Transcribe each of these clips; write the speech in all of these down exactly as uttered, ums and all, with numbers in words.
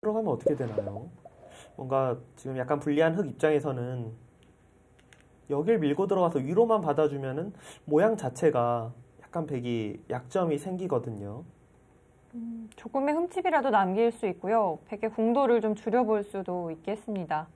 들어가면 어떻게 되나요? 뭔가 지금 약간 불리한 흑 입장에서는 여길 밀고 들어가서 위로만 받아주면은 모양 자체가 약간 백이 약점이 생기거든요. 음, 조금의 흠집이라도 남길 수 있고요. 백의 궁도를 좀 줄여볼 수도 있겠습니다.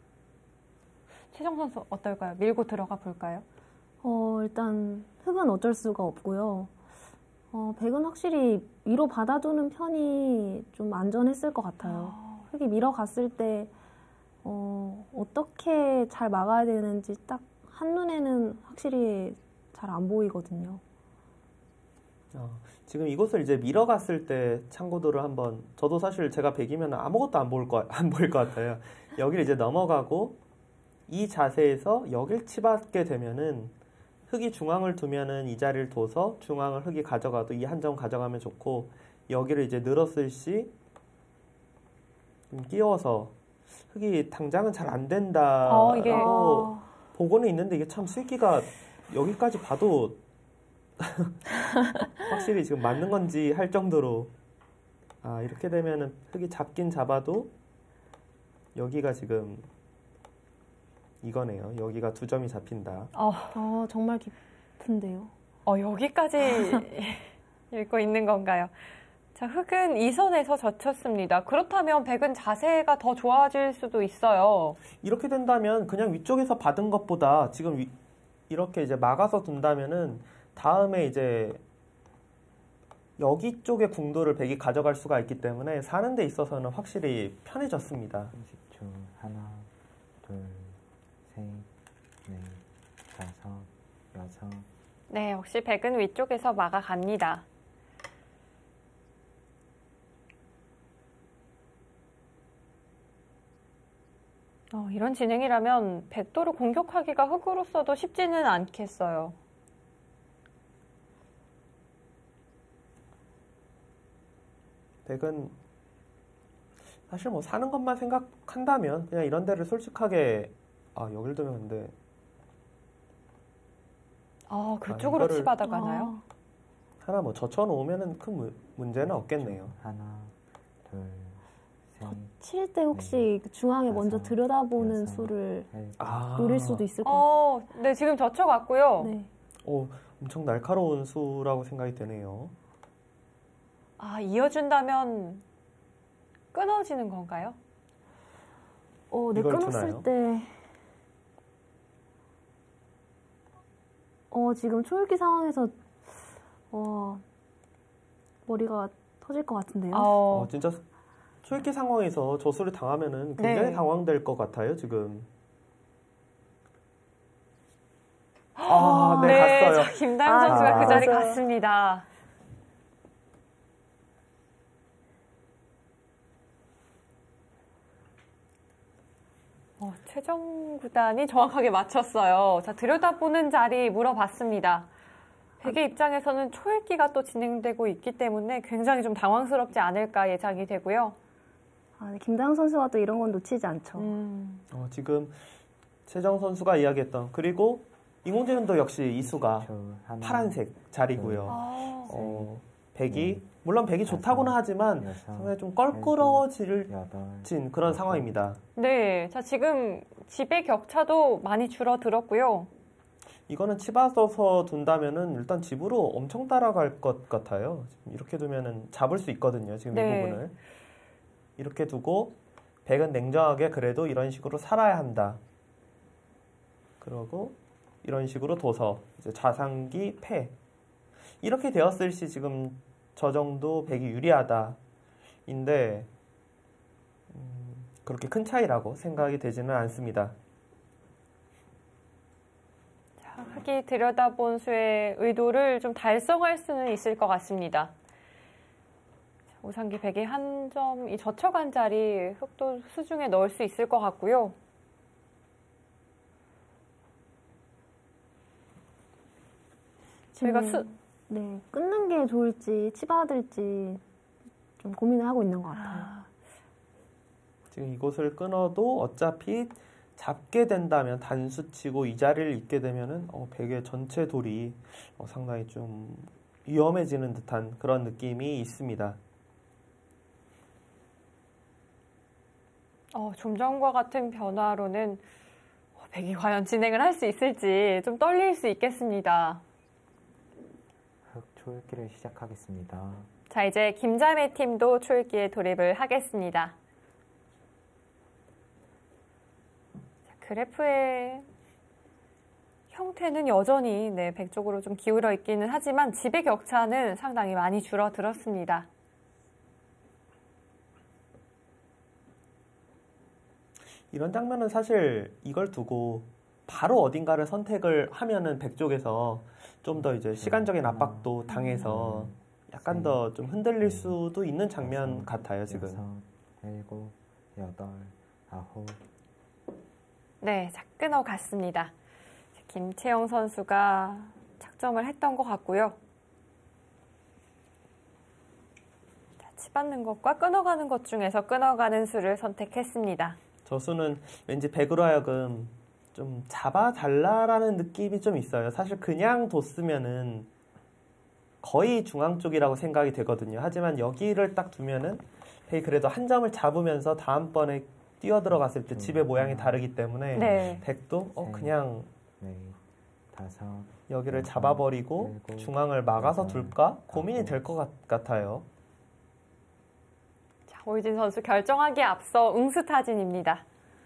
최정 선수 어떨까요? 밀고 들어가 볼까요? 어, 일단 흑은 어쩔 수가 없고요. 어, 백은 확실히 위로 받아두는 편이 좀 안전했을 것 같아요. 아. 흑이 밀어갔을 때 어, 어떻게 잘 막아야 되는지 딱 한눈에는 확실히 잘 안 보이거든요. 어, 지금 이곳을 이제 밀어갔을 때 참고도를 한번, 저도 사실 제가 백이면 아무것도 안 보일 것, 안 보일 것 같아요. 여기를 이제 넘어가고 이 자세에서 여길 치받게 되면은 흑이 중앙을 두면은 이 자리를 둬서 중앙을 흑이 가져가도 이 한 점 가져가면 좋고, 여기를 이제 늘었을 시 좀 끼워서 흑이 당장은 잘 안 된다라고 어, 이게 어. 보고는 있는데, 이게 참 슬기가 여기까지 봐도 확실히 지금 맞는 건지 할 정도로, 아 이렇게 되면은 흑이 잡긴 잡아도 여기가 지금 이거네요. 여기가 두 점이 잡힌다. 어, 어, 정말 깊은데요. 어 여기까지 읽고 있는 건가요? 자, 흑은 이 선에서 젖혔습니다. 그렇다면 백은 자세가 더 좋아질 수도 있어요. 이렇게 된다면 그냥 위쪽에서 받은 것보다 지금 위, 이렇게 이제 막아서 둔다면은 다음에 이제 여기 쪽의 궁도를 백이 가져갈 수가 있기 때문에 사는 데 있어서는 확실히 편해졌습니다. 삼십 초. 하나, 둘, 셋, 넷, 다섯, 여섯. 네, 역시 백은 위쪽에서 막아갑니다. 어, 이런 진행이라면 백도를 공격하기가 흑으로서도 쉽지는 않겠어요. 백은 사실 뭐 사는 것만 생각한다면 그냥 이런 데를 솔직하게, 아 여길 두면 근데 아, 그쪽으로 이거를- 치받아 가나요? 하나 뭐 젖혀놓으면은 큰 무- 문제는 없겠네요. 하나, 둘, 셋, 칠 때 혹시 그 중앙에 먼저 다섯, 들여다보는 여섯, 수를 일곱. 아, 노릴 수도 있을 것 같아요. 어, 네, 지금 젖혀갔고요. 네. 오, 엄청 날카로운 수라고 생각이 되네요. 아, 이어준다면 끊어지는 건가요? 어, 네, 이걸 끊었을 두나요? 때, 어, 지금 초읽기 상황에서, 어, 머리가 터질 것 같은데요. 어, 어, 진짜 초읽기 상황에서 저수를 당하면은 굉장히 네. 당황될 것 같아요, 지금. 아, 네, 네, 갔어요. 저 김다영 아, 선수가 그 자리 맞아요. 갔습니다. 어, 최종 구단이 정확하게 맞췄어요. 자, 들여다보는 자리 물어봤습니다. 백의 입장에서는 초읽기가 또 진행되고 있기 때문에 굉장히 좀 당황스럽지 않을까 예상이 되고요. 아, 네, 김다영 선수가 또 이런 건 놓치지 않죠. 음, 어, 지금 최정 선수가 이야기했던, 그리고 이공재는도 역시 이 수가 초. 하나, 파란색 자리고요. 아, 어, 백이 네. 물론 백이 다섯, 좋다고는 하지만 여섯, 상당히 좀 껄끄러워질 여덟, 진 그런 일곱. 상황입니다. 네. 자, 지금 집의 격차도 많이 줄어들었고요. 이거는 치받아서 둔다면은 일단 집으로 엄청 따라갈 것 같아요. 지금 이렇게 두면은 잡을 수 있거든요. 지금 네. 이 부분을 이렇게 두고 백은 냉정하게 그래도 이런 식으로 살아야 한다. 그러고 이런 식으로 둬서 이제 좌상기 패. 이렇게 되었을 시 지금 저 정도 백이 유리하다인데 음, 그렇게 큰 차이라고 생각이 되지는 않습니다. 자, 흑이 들여다본 수의 의도를 좀 달성할 수는 있을 것 같습니다. 자, 오상기 백이 한 점이 젖혀간 자리 흑도 수중에 넣을 수 있을 것 같고요. 저희가 수, 네, 끊는 게 좋을지 치받을지 좀 고민을 하고 있는 것 같아요. 아, 지금 이곳을 끊어도 어차피 잡게 된다면 단수치고 이 자리를 잇게 되면은 어, 백의 전체 돌이 어, 상당히 좀 위험해지는 듯한 그런 느낌이 있습니다. 어, 좀 전과 같은 변화로는 백이 과연 진행을 할 수 있을지 좀 떨릴 수 있겠습니다. 흑 초읽기를 시작하겠습니다. 자, 이제 김자매 팀도 초읽기에 돌입을 하겠습니다. 자, 그래프의 형태는 여전히 네, 백 쪽으로 좀 기울어 있기는 하지만 지배 격차는 상당히 많이 줄어들었습니다. 이런 장면은 사실 이걸 두고 바로 어딘가를 선택을 하면은 백 쪽에서 좀 더 이제 시간적인 압박도 당해서 약간 더 좀 흔들릴 수도 있는 장면 같아요, 지금. 여섯, 일곱, 여덟, 아홉. 네, 자, 끊어갔습니다. 김채영 선수가 착점을 했던 것 같고요. 자, 치받는 것과 끊어가는 것 중에서 끊어가는 수를 선택했습니다. 저 수는 왠지 백으로 하여금 좀 잡아달라라는 느낌이 좀 있어요. 사실 그냥 뒀으면은 거의 중앙 쪽이라고 생각이 되거든요. 하지만 여기를 딱 두면은 백이 그래도 한 점을 잡으면서 다음번에 뛰어 들어갔을 때 집의 모양이 다르기 때문에 네. 백도 어 그냥 네, 다섯, 여기를 여섯, 잡아버리고 일곱, 중앙을 막아서 여덟, 둘까 고민이 아홉. 될 것 같아요. 자, 오유진 선수 결정하기에 앞서 응수타진입니다.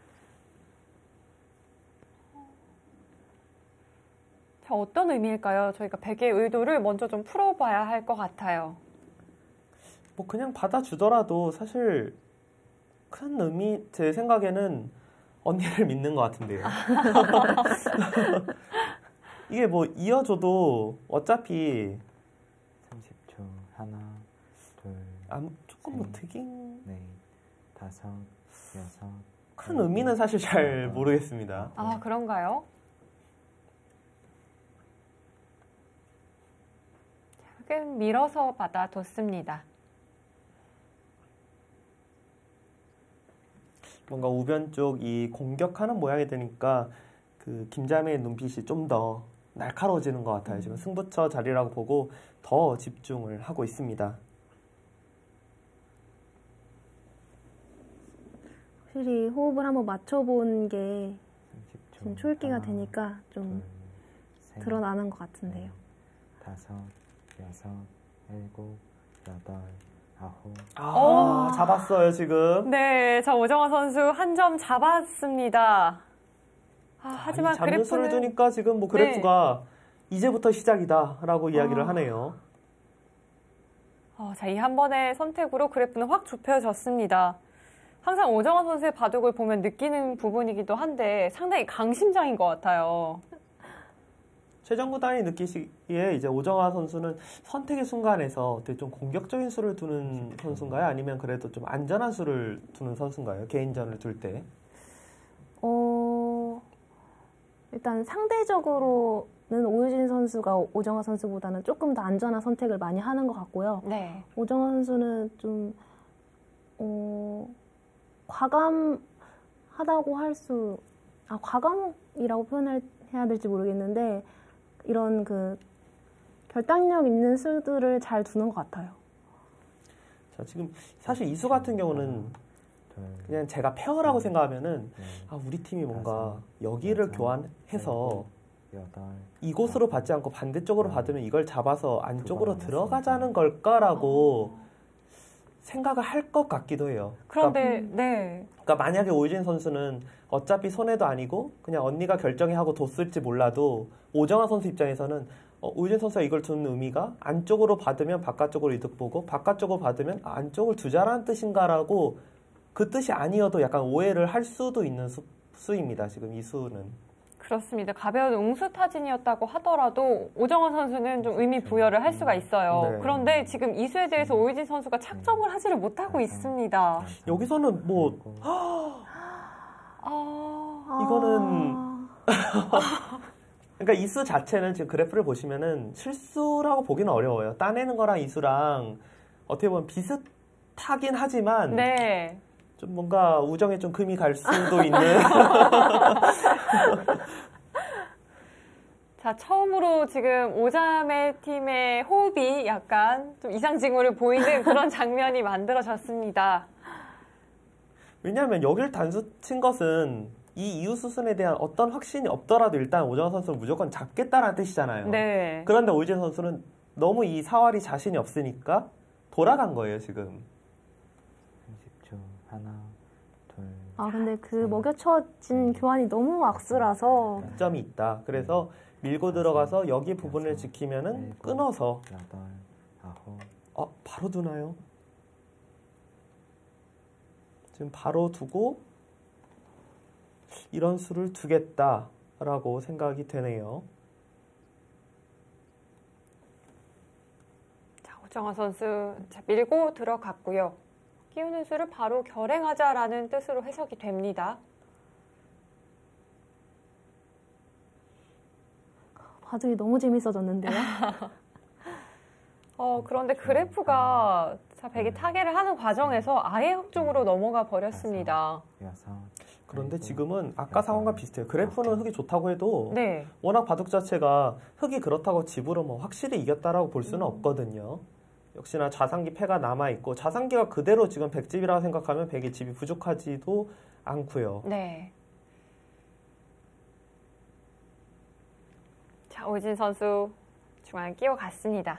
자, 어떤 의미일까요? 저희가 백의 의도를 먼저 좀 풀어봐야 할 것 같아요. 뭐 그냥 받아주더라도 사실 큰 의미 제 생각에는 언니를 믿는 것 같은데요. 이게 뭐 이어줘도 어차피 삼십 초. 하나, 둘, 아무 조금 뭐 셋. 특인 넷, 다섯, 여섯. 큰 의미는 사실 잘 모르겠습니다. 아, 그런가요? 자, 흑은 밀어서 받아뒀습니다. 뭔가 우변 쪽이 공격하는 모양이 되니까 그 김자매의 눈빛이 좀 더 날카로워지는 것 같아요. 지금 승부처 자리라고 보고 더 집중을 하고 있습니다. 확실히 호흡을 한번 맞춰본 게 삼십 초. 지금 초읽기가 하나, 되니까 좀 둘, 셋, 드러나는 것 같은데요. 다섯, 여섯, 일곱, 여덟, 아홉. 아, 오. 잡았어요, 지금. 네, 자, 오정화 선수 한 점 잡았습니다. 아, 하지만 이 잡는수를 그래프는 두니까 지금 뭐 그래프가 이제부터 시작이다라고 이야기를 아. 하네요. 어, 자, 이 한 번의 선택으로 그래프는 확 좁혀졌습니다. 항상 오정화 선수의 바둑을 보면 느끼는 부분이기도 한데 상당히 강심장인 것 같아요. 최정 구단이 느끼시기에 이제 오정화 선수는 선택의 순간에서 어떻게 좀 공격적인 수를 두는 선수인가요? 아니면 그래도 좀 안전한 수를 두는 선수인가요? 개인전을 둘 때. 어, 일단 상대적으로는 오유진 선수가 오정화 선수보다는 조금 더 안전한 선택을 많이 하는 것 같고요. 네. 오정화 선수는 좀 어, 과감하다고 할 수, 아 과감이라고 표현해야 될지 모르겠는데 이런 그 결단력 있는 수들을 잘 두는 것 같아요. 자, 지금 사실 이수 같은 경우는 둘, 그냥 제가 페어라고 생각하면은 넷, 아, 우리 팀이 뭔가 다섯, 여기를 여섯, 교환해서 일곱, 여덟, 이곳으로 받지 않고 반대쪽으로 아. 받으면 이걸 잡아서 안쪽으로 두 번 들어가자는 걸까라고 생각을 할 것 같기도 해요. 그런데 네. 그러니까 만약에 오유진 선수는 어차피 손해도 아니고 그냥 언니가 결정해 하고 뒀을지 몰라도 오정화 선수 입장에서는 어, 오유진 선수가 이걸 두는 의미가 안쪽으로 받으면 바깥쪽으로 이득 보고 바깥쪽으로 받으면 아, 안쪽을 두자라는 뜻인가라고 그 뜻이 아니어도 약간 오해를 할 수도 있는 수, 수입니다. 지금 이 수는. 그렇습니다. 가벼운 응수타진이었다고 하더라도 오정화 선수는 좀 의미 부여를 할 수가 있어요. 네. 그런데 지금 이수에 대해서 오유진 선수가 착점을 하지를 못하고 있습니다. 다섯, 여기서는 뭐 일곱, 아, 이거는 아, 그러니까 이수 자체는 지금 그래프를 보시면은 실수라고 보기는 어려워요. 따내는 거랑 이수랑 어떻게 보면 비슷하긴 하지만 네. 좀 뭔가 우정에 좀 금이 갈 수도 있는. 자, 처음으로 지금 오자매 팀의 호흡이 약간 좀 이상 징후를 보이는 그런 장면이 만들어졌습니다. 왜냐하면 여길 단수 친 것은 이 이후 수순에 대한 어떤 확신이 없더라도 일단 오정환 선수는 무조건 잡겠다라는 뜻이잖아요. 네. 그런데 오희진 선수는 너무 이 사활이 자신이 없으니까 돌아간 거예요, 지금. 삼십 초. 하나, 둘, 아 근데 그 셋, 먹여쳐진 넷, 교환이 너무 악수라서 점이 있다. 그래서 밀고 들어가서 여기 부분을 지키면은 일곱, 끊어서 여덟, 아홉, 어, 바로 두나요? 지금 바로 두고 이런 수를 두겠다라고 생각이 되네요. 자, 오정환 선수 자, 밀고 들어갔고요. 끼우는 수를 바로 결행하자라는 뜻으로 해석이 됩니다. 바둑이 너무 재밌어졌는데요. 어, 그런데 그래프가 자, 백이 타개를 하는 과정에서 아예 흙 쪽으로 넘어가 버렸습니다. 여섯. 그런데 일곱, 지금은 아까 상황과 비슷해요. 그래프는 흙이 좋다고 해도 네. 워낙 바둑 자체가 흙이 그렇다고 집으로 뭐 확실히 이겼다라고 볼 수는 음. 없거든요. 역시나 좌상기 패가 남아있고 좌상기가 그대로 지금 백집이라고 생각하면 백이 집이 부족하지도 않고요. 네. 자, 오진 선수 중앙에 끼워갔습니다.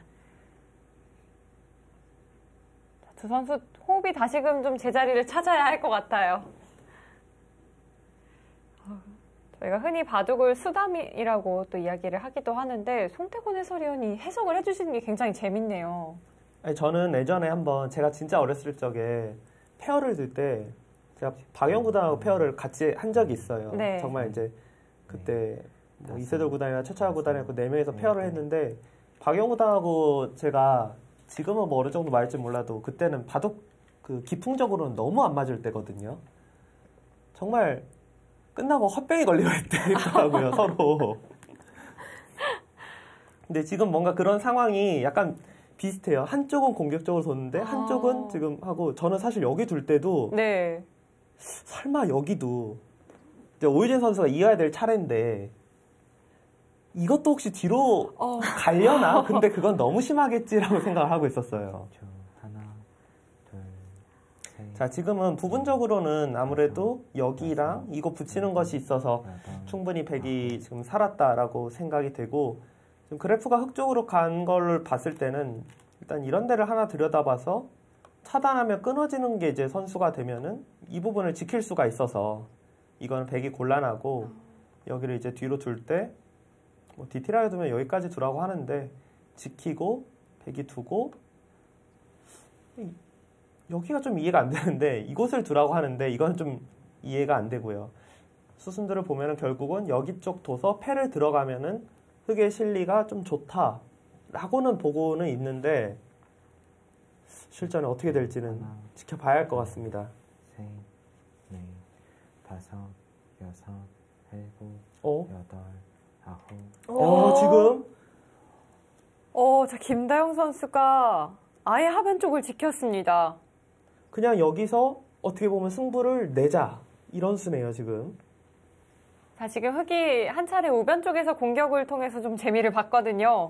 자, 두 선수 호흡이 다시금 좀 제자리를 찾아야 할 것 같아요. 어, 저희가 흔히 바둑을 수담이라고 또 이야기를 하기도 하는데 송태곤 해설위원이 해석을 해주시는 게 굉장히 재밌네요. 아니, 저는 예전에 한번 제가 진짜 어렸을 적에 페어를 들 때 제가 박영 구단하고 페어를 같이 한 적이 있어요. 네. 정말 이제 그때 뭐 이세돌 구단이나 최차하 구단이고 네 명이서 페어를 했는데 박영 구단하고 제가 지금은 뭐 어느 정도 맞을지 몰라도 그때는 바둑 그 기풍적으로는 너무 안 맞을 때거든요. 정말 끝나고 헛병이 걸리려 했더라고요 서로. 근데 지금 뭔가 그런 상황이 약간 비슷해요. 한쪽은 공격적으로 뒀는데 아. 한쪽은 지금 하고 저는 사실 여기 둘 때도 네. 설마 여기도 이제 오유진 선수가 이어야 될 차례인데 이것도 혹시 뒤로 어. 가려나? 근데 그건 너무 심하겠지라고 생각을 하고 있었어요. 초. 하나, 둘, 셋. 자, 지금은 부분적으로는 아무래도 여기랑 이거 붙이는 것이 있어서 여덟, 충분히 백이 지금 살았다라고 생각이 되고 지금 그래프가 흙 쪽으로 간 걸 봤을 때는 일단 이런 데를 하나 들여다봐서 차단하면 끊어지는 게 이제 선수가 되면은 이 부분을 지킬 수가 있어서 이건 백이 곤란하고 여기를 이제 뒤로 둘 때 뭐 디테일하게 두면 여기까지 두라고 하는데 지키고 백이 두고 여기가 좀 이해가 안 되는데 이곳을 두라고 하는데 이건 좀 이해가 안 되고요. 수순들을 보면은 결국은 여기 쪽 둬서 패를 들어가면은 흙의 실리가 좀 좋다라고는 보고는 있는데 실전에 어떻게 될지는 하나, 지켜봐야 할 것 같습니다. 셋, 넷, 다섯, 여섯, 일곱, 어? 여덟, 아홉. 어, 지금 어, 자, 김다영 선수가 아예 하변 쪽을 지켰습니다. 그냥 여기서 어떻게 보면 승부를 내자 이런 수네요, 지금. 자, 지금 흑이 한 차례 우변 쪽에서 공격을 통해서 좀 재미를 봤거든요.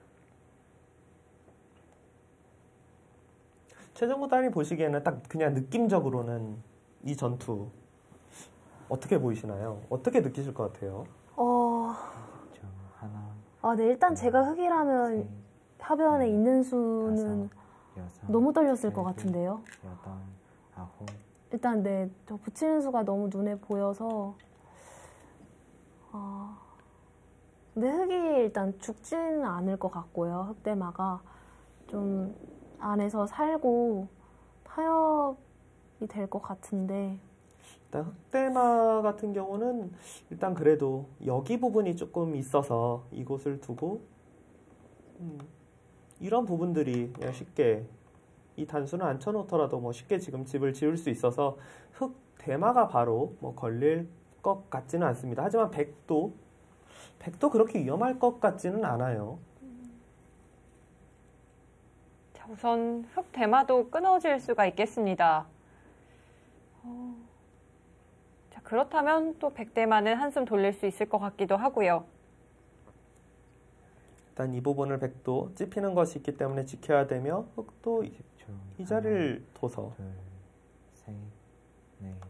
최정 구단이 보시기에는 딱 그냥 느낌적으로는 이 전투 어떻게 보이시나요? 어떻게 느끼실 것 같아요? 어, 초. 하나, 아, 네, 일단 제가 흑이라면 셋, 하변에 넷, 있는 수는 다섯, 여섯, 너무 떨렸을 것 일곱, 같은데요. 여덟, 아홉. 일단 네, 저 붙이는 수가 너무 눈에 보여서 아, 근데 흑이 일단 죽지는 않을 것 같고요. 흑대마가 좀 안에서 살고 타협이 될 것 같은데 일단 흑대마 같은 경우는 일단 그래도 여기 부분이 조금 있어서 이곳을 두고 음, 이런 부분들이 그냥 쉽게 이 단수는 안 쳐놓더라도 뭐 쉽게 지금 집을 지을 수 있어서 흑대마가 바로 뭐 걸릴 것 같지는 않습니다. 하지만 백도 백도 그렇게 위험할 것 같지는 않아요. 자, 우선 흑 대마도 끊어질 수가 있겠습니다. 어, 자, 그렇다면 또 백대마는 한숨 돌릴 수 있을 것 같기도 하고요. 일단 이 부분을 백도 찝히는 것이 있기 때문에 지켜야 되며 흑도 이십 초. 이 자리를 둬서 둘, 셋, 넷,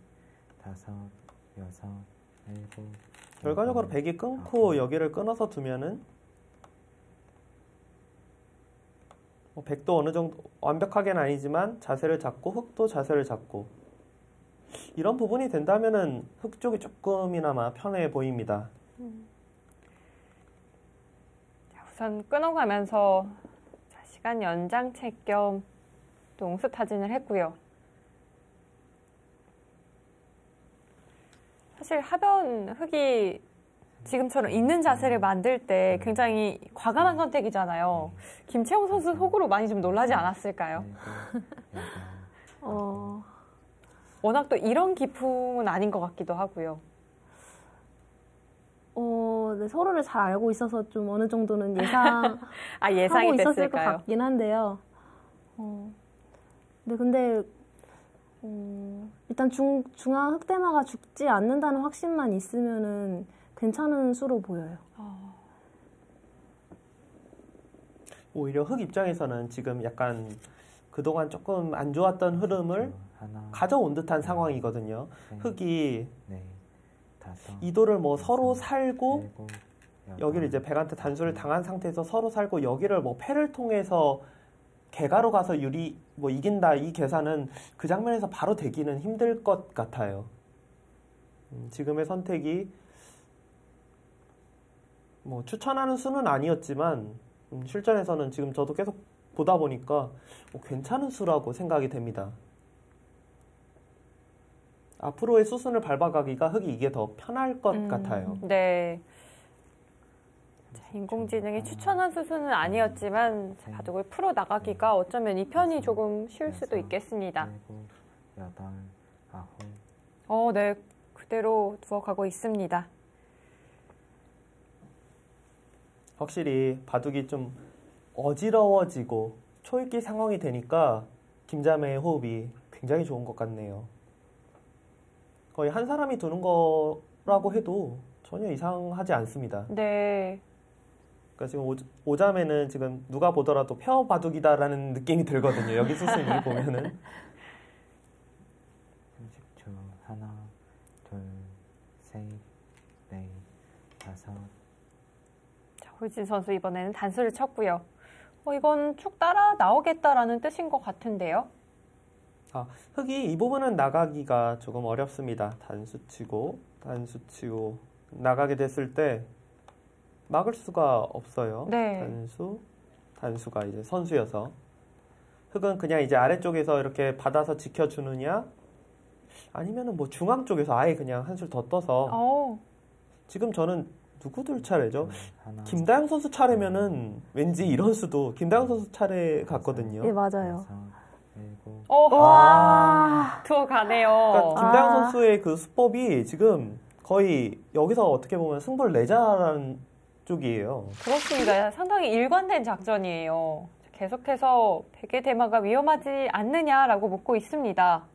다섯, 여섯, 일곱. 결과적으로 여덟, 백이 끊고 아홉. 여기를 끊어서 두면은 뭐 백도 어느 정도 완벽하게는 아니지만 자세를 잡고 흑도 자세를 잡고 이런 부분이 된다면은 흑 쪽이 조금이나마 편해 보입니다. 자, 우선 끊어가면서 자, 시간 연장책 겸 또 옹수 타진을 했고요. 사실 하변 흑이 지금처럼 있는 자세를 만들 때 굉장히 과감한 선택이잖아요. 김채영 선수 속으로 많이 좀 놀라지 않았을까요? 일곱, 여덟, 어, 워낙 또 이런 기풍은 아닌 것 같기도 하고요. 어, 네, 서로를 잘 알고 있어서 좀 어느 정도는 예상 아, 예상이 하고 있었을 것 됐을까요? 같긴 한데요. 어, 네, 근데 어, 일단 중, 중앙 흑대마가 죽지 않는다는 확신만 있으면은 괜찮은 수로 보여요. 어, 오히려 흑 입장에서는 지금 약간 그동안 조금 안 좋았던 흐름을 하나, 가져온 듯한 상황이거든요. 셋, 흑이 넷, 다섯, 이도를 뭐 여섯, 서로 살고 일곱, 여덟, 여기를 이제 백한테 단수를 당한 상태에서 서로 살고 여기를 뭐 패를 통해서 개가로 가서 유리 뭐 이긴다 이 계산은 그 장면에서 바로 되기는 힘들 것 같아요. 음, 지금의 선택이 뭐 추천하는 수는 아니었지만 음, 실전에서는 지금 저도 계속 보다 보니까 뭐 괜찮은 수라고 생각이 됩니다. 앞으로의 수순을 밟아가기가 흑이 이게 더 편할 것 음, 같아요. 네. 자, 인공지능이 추천한 수순은 아니었지만 자, 바둑을 풀어 나가기가 어쩌면 이 편이 조금 쉬울 수도 있겠습니다. 일곱, 여덟, 아홉. 어, 네. 그대로 두어가고 있습니다. 확실히 바둑이 좀 어지러워지고 초읽기 상황이 되니까 김자매의 호흡이 굉장히 좋은 것 같네요. 거의 한 사람이 두는 거라고 해도 전혀 이상하지 않습니다. 네. 그러니까 지금 오, 오자매는 지금 누가 보더라도 펴 바둑이다라는 느낌이 들거든요. 여기 수순이 보면은. 삼십 초. 하나, 둘, 셋, 넷, 다섯. 자, 홀진 선수 이번에는 단수를 쳤고요. 어, 이건 쭉 따라 나오겠다라는 뜻인 것 같은데요. 아, 흑이 이 부분은 나가기가 조금 어렵습니다. 단수 치고 단수 치고 나가게 됐을 때 막을 수가 없어요. 네. 단수, 단수가 이제 선수여서 흑은 그냥 이제 아래쪽에서 이렇게 받아서 지켜주느냐 아니면은 뭐 중앙 쪽에서 아예 그냥 한술 더 떠서 어, 지금 저는 누구들 차례죠? 하나, 김다영 선수 차례면은 왠지 이런 수도 김다영 선수 차례 같거든요. 네, 맞아요. 여섯, 일곱. 어, 와, 두어가네요. 그러니까 김다영 아. 선수의 그 수법이 지금 거의 여기서 어떻게 보면 승부를 내자라는 쪽이에요. 그렇습니다. 상당히 일관된 작전이에요. 계속해서 백의 대마가 위험하지 않느냐라고 묻고 있습니다.